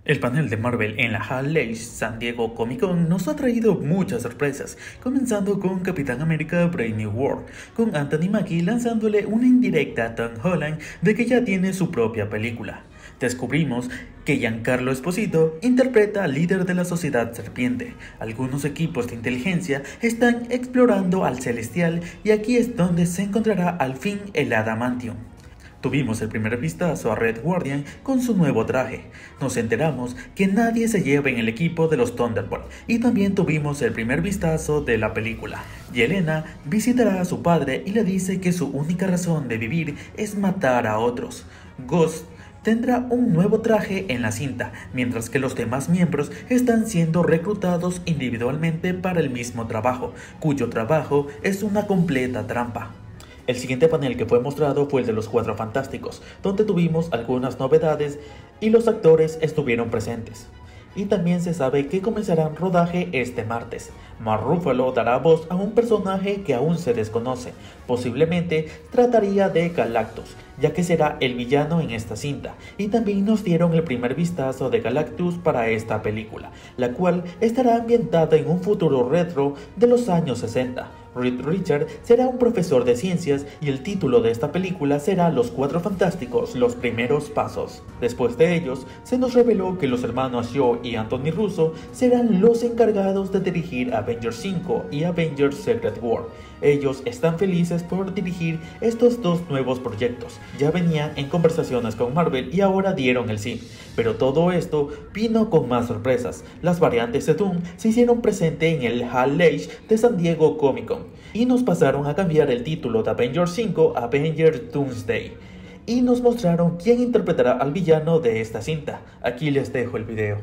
El panel de Marvel en la Hall H San Diego Comic Con nos ha traído muchas sorpresas, comenzando con Capitán América Brave New World, con Anthony Mackie lanzándole una indirecta a Tom Holland de que ya tiene su propia película. Descubrimos que Giancarlo Esposito interpreta al líder de la Sociedad Serpiente. Algunos equipos de inteligencia están explorando al Celestial y aquí es donde se encontrará al fin el Adamantium. Tuvimos el primer vistazo a Red Guardian con su nuevo traje. Nos enteramos que nadie se lleva en el equipo de los Thunderbolts y también tuvimos el primer vistazo de la película. Yelena visitará a su padre y le dice que su única razón de vivir es matar a otros. Ghost tendrá un nuevo traje en la cinta, mientras que los demás miembros están siendo reclutados individualmente para el mismo trabajo, cuyo trabajo es una completa trampa. El siguiente panel que fue mostrado fue el de los Cuatro Fantásticos, donde tuvimos algunas novedades y los actores estuvieron presentes. Y también se sabe que comenzarán rodaje este martes. Mark Ruffalo dará voz a un personaje que aún se desconoce. Posiblemente trataría de Galactus, ya que será el villano en esta cinta. Y también nos dieron el primer vistazo de Galactus para esta película, la cual estará ambientada en un futuro retro de los años 60. Reed Richards será un profesor de ciencias y el título de esta película será Los Cuatro Fantásticos, los primeros pasos. Después de ellos, se nos reveló que los hermanos Joe y Anthony Russo serán los encargados de dirigir Avengers 5 y Avengers Secret War. Ellos están felices por dirigir estos dos nuevos proyectos. Ya venían en conversaciones con Marvel y ahora dieron el sí. Pero todo esto vino con más sorpresas. Las variantes de Doom se hicieron presente en el Hall H de San Diego Comic Con y nos pasaron a cambiar el título de Avengers 5 a Avengers Doomsday. Y nos mostraron quién interpretará al villano de esta cinta. Aquí les dejo el video.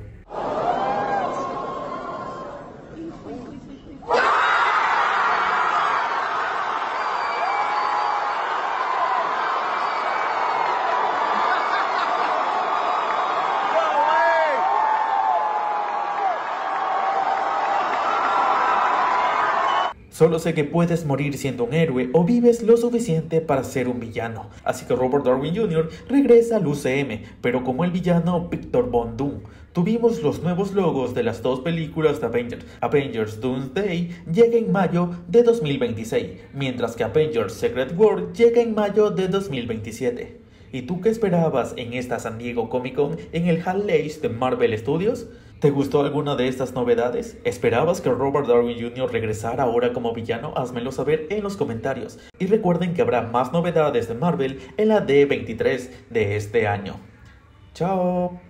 Solo sé que puedes morir siendo un héroe o vives lo suficiente para ser un villano. Así que Robert Downey Jr. regresa al UCM, pero como el villano Victor Von Doom. Tuvimos los nuevos logos de las dos películas de Avengers. Avengers Doomsday llega en mayo de 2026, mientras que Avengers Secret War llega en mayo de 2027. ¿Y tú qué esperabas en esta San Diego Comic Con en el Hall H de Marvel Studios? ¿Te gustó alguna de estas novedades? ¿Esperabas que Robert Downey Jr. regresara ahora como villano? Házmelo saber en los comentarios. Y recuerden que habrá más novedades de Marvel en la D23 de este año. ¡Chao!